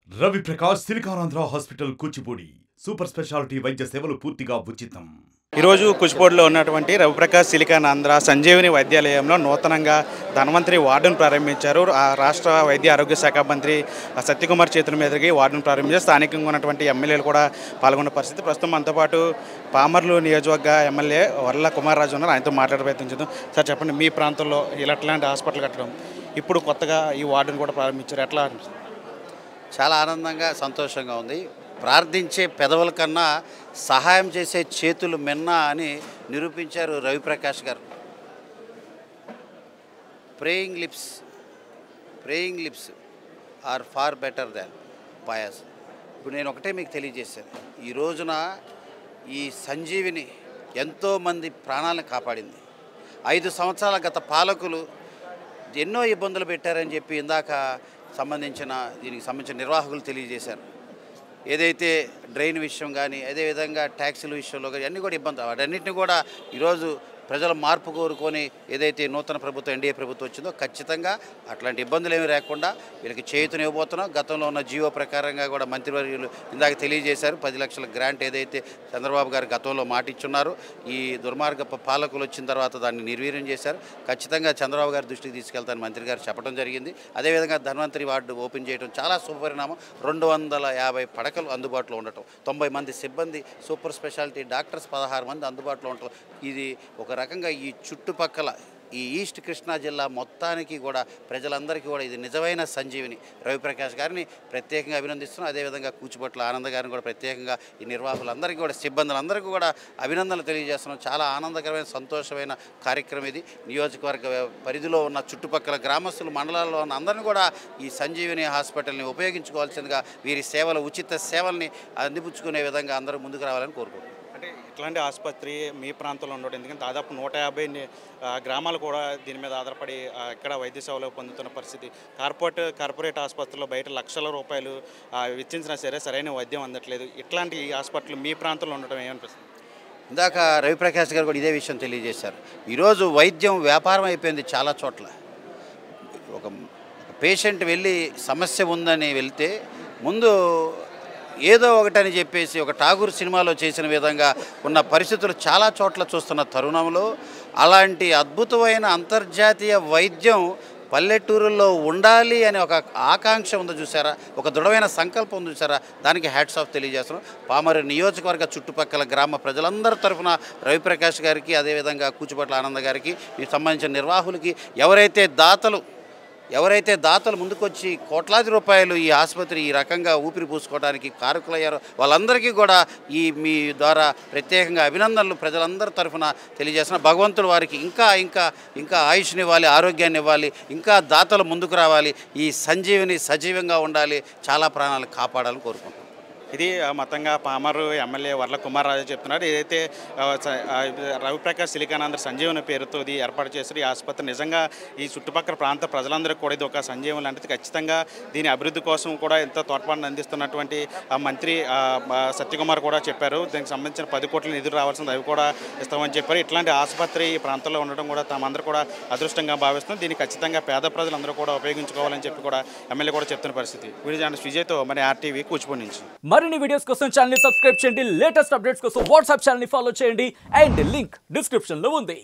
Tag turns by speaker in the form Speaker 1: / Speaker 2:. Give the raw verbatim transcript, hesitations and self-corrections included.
Speaker 1: Ravi Prakash Siliconandhra hospital Kuchipudi super speciality వైద్య సేవలు పూర్తిగా ఉచితం.
Speaker 2: ఈరోజు కూచిపూడిలో ఉన్నటువంటి రవిప్రకాష్ సిలికానాంధ్ర సంజీవిని వైద్యాలయంలో నూతనంగా ధన్వంతరి వార్డును ప్రారంభించారు. ఆ రాష్ట్ర వైద్య ఆరోగ్య శాఖ మంత్రి సత్యకుమార్ చేతుల మీదకి వార్డును ప్రారంభించారు. స్థానికంగా ఉన్నటువంటి ఎమ్మెల్యేలు కూడా పాల్గొన్న పరిస్థితి. ప్రస్తుతం మనతో పాటు పామర్లు నియోజకవర్గ ఎమ్మెల్యే వర్ల కుమార్ రాజు ఉన్నారు. ఆయనతో మాట్లాడే ప్రయత్నం చేద్దాం. సార్ చెప్పండి, మీ ప్రాంతంలో ఇలాంటి హాస్పిటల్ కట్టడం, ఇప్పుడు కొత్తగా ఈ వార్డును కూడా ప్రారంభించారు, ఎట్లా అనిపిస్తుంది?
Speaker 3: చాలా ఆనందంగా సంతోషంగా ఉంది. ప్రార్థించే పెదవుల కన్నా సహాయం చేసే చేతులు మిన్న అని నిరూపించారు Raviprakash garu. Praying lips praying lips are far better than prayers. ఇప్పుడు నేను ఒకటే మీకు తెలియజేశాను, ఈ రోజున ఈ సంజీవిని ఎంతోమంది ప్రాణాలను కాపాడింది. ఐదు సంవత్సరాల గత పాలకులు ఎన్నో ఇబ్బందులు పెట్టారని చెప్పి ఇందాక సంబంధించిన దీనికి సంబంధించిన నిర్వాహకులు తెలియజేశారు. ఏదైతే డ్రైన్ విషయం కానీ, అదేవిధంగా ట్యాక్సీల విషయంలో కానీ అన్నీ కూడా ఇబ్బంది, వాటన్నిటిని కూడా ఈరోజు ప్రజల మార్పు కోరుకొని ఏదైతే నూతన ప్రభుత్వం ఎన్డీఏ ప్రభుత్వం వచ్చిందో ఖచ్చితంగా అట్లాంటి ఇబ్బందులు ఏమీ లేకుండా వీళ్ళకి చేయూతనివ్వబోతున్నాం. గతంలో ఉన్న జీవో ప్రకారంగా కూడా మంత్రివర్యులు ఇందాక తెలియజేశారు. పది లక్షల గ్రాంట్ ఏదైతే చంద్రబాబు గారు గతంలో మాటిచ్చున్నారు, ఈ దుర్మార్గ పాలకులు వచ్చిన తర్వాత దాన్ని నిర్వీర్యం చేశారు. ఖచ్చితంగా చంద్రబాబు గారి దృష్టికి తీసుకెళ్తానని మంత్రి గారు చెప్పడం జరిగింది. అదేవిధంగా ధన్వంతరి వార్డు ఓపెన్ చేయడం చాలా శుభపరిణామం. రెండు వందల యాభై పడకలు అందుబాటులో ఉండటం, తొంభై మంది సిబ్బంది, సూపర్ స్పెషాలిటీ డాక్టర్స్ పదహారు మంది అందుబాటులో ఉండటం, ఇది ఒక రకంగా ఈ చుట్టుపక్కల ఈ ఈస్ట్ కృష్ణా జిల్లా మొత్తానికి కూడా ప్రజలందరికీ కూడా ఇది నిజమైన సంజీవిని. రవిప్రకాష్ గారిని ప్రత్యేకంగా అభినందిస్తున్నాం. అదేవిధంగా కూచిపట్ల ఆనంద గారిని కూడా ప్రత్యేకంగా ఈ నిర్వాహకులందరికీ కూడా సిబ్బందులందరికీ కూడా అభినందనలు తెలియజేస్తున్నాం. చాలా ఆనందకరమైన సంతోషమైన కార్యక్రమం ఇది. నియోజకవర్గ పరిధిలో ఉన్న చుట్టుపక్కల గ్రామస్తులు, మండలాల్లో ఉన్న అందరినీ కూడా ఈ సంజీవిని హాస్పిటల్ని ఉపయోగించుకోవాల్సిందిగా, వీరి సేవలు ఉచిత సేవల్ని అందిపుచ్చుకునే విధంగా అందరూ ముందుకు రావాలని కోరుకుంటున్నాం.
Speaker 2: అంటే ఇట్లాంటి ఆసుపత్రి మీ ప్రాంతంలో ఉండడం, ఎందుకంటే దాదాపు నూట యాభై గ్రామాలు కూడా దీని మీద ఆధారపడి ఇక్కడ వైద్య సేవలు పొందుతున్న పరిస్థితి. కార్పొరేట్ కార్పొరేట్ ఆసుపత్రుల్లో బయట లక్షల రూపాయలు వెచ్చించినా సరే సరైన వైద్యం అందట్లేదు. ఇట్లాంటి హాస్పిటల్ మీ ప్రాంతంలో ఉండటం ఏమనిపిస్తుంది?
Speaker 3: ఇందాక రవిప్రకాష్ గారు కూడా ఇదే విషయం తెలియజేశారు. ఈరోజు వైద్యం వ్యాపారం అయిపోయింది చాలా చోట్ల. ఒక పేషెంట్ వెళ్ళి సమస్య ఉందని వెళ్తే ముందు ఏదో ఒకటని చెప్పేసి ఒక ఠాగూర్ సినిమాలో చేసిన విధంగా ఉన్న పరిస్థితులు చాలా చోట్ల చూస్తున్న తరుణంలో అలాంటి అద్భుతమైన అంతర్జాతీయ వైద్యం పల్లెటూరుల్లో ఉండాలి అనే ఒక ఆకాంక్ష ఉందో చూసారా, ఒక దృఢమైన సంకల్పం ఉంది చూసారా, దానికి హ్యాట్స్ ఆఫ్ తెలియజేస్తున్నాం. పామరు నియోజకవర్గ చుట్టుపక్కల గ్రామ ప్రజలందరి తరఫున రవిప్రకాష్ గారికి, అదేవిధంగా కూచిపట్ల ఆనంద గారికి, వీటికి సంబంధించిన నిర్వాహకులకి, ఎవరైతే దాతలు ఎవరైతే దాతలు ముందుకొచ్చి కోట్లాది రూపాయలు ఈ ఆసుపత్రి ఈ రకంగా ఊపిరి పూసుకోవడానికి కారకులయ్యారో వాళ్ళందరికీ కూడా ఈ మీ ద్వారా ప్రత్యేకంగా అభినందనలు ప్రజలందరి తరఫున తెలియజేస్తున్న. భగవంతుడు వారికి ఇంకా ఇంకా ఇంకా ఆయుష్ని ఇవ్వాలి, ఆరోగ్యాన్ని ఇవ్వాలి, ఇంకా దాతలు ముందుకు రావాలి, ఈ సంజీవిని సజీవంగా ఉండాలి, చాలా ప్రాణాలు కాపాడాలని కోరుకుంటున్నాం.
Speaker 2: ఇది మొత్తంగా పామరు ఎమ్మెల్యే వర్ల కుమార్ రాజు చెప్తున్నారు. ఏదైతే రవిప్రకాష్ సిలికానాంధ్ర సంజీవని పేరుతో ఇది ఏర్పాటు చేశారు. ఈ ఆసుపత్రి నిజంగా ఈ చుట్టుపక్కల ప్రాంత ప్రజలందరికీ కూడా ఇది ఒక సంజీవం లాంటిది. ఖచ్చితంగా దీని అభివృద్ధి కోసం కూడా ఎంతో తోడ్పాటును అందిస్తున్నటువంటి మంత్రి సత్యకుమార్ కూడా చెప్పారు. దీనికి సంబంధించిన పది కోట్ల నిధులు రావాల్సింది అవి కూడా ఇస్తామని చెప్పారు. ఇట్లాంటి ఆసుపత్రి ఈ ప్రాంతంలో ఉండడం కూడా తమందరూ కూడా అదృష్టంగా భావిస్తుంది. దీన్ని ఖచ్చితంగా పేద ప్రజలందరూ కూడా ఉపయోగించుకోవాలని చెప్పి కూడా ఎమ్మెల్యే కూడా చెప్తున్న పరిస్థితి. వీడియో జర్నలిస్ట్ విజయ్తో మరి ఆర్టీవీ కూచిపూడి నుంచి.
Speaker 4: మరిన్ని వీడియోస్ కోసం ఛానల్ ని సబ్స్క్రైబ్ చేయండి. లేటెస్ట్ అప్డేట్స్ కోసం వాట్సాప్ ఛానల్ ని ఫాలో చేయండి. అండ్ లింక్ డిస్క్రిప్షన్ లో ఉంది.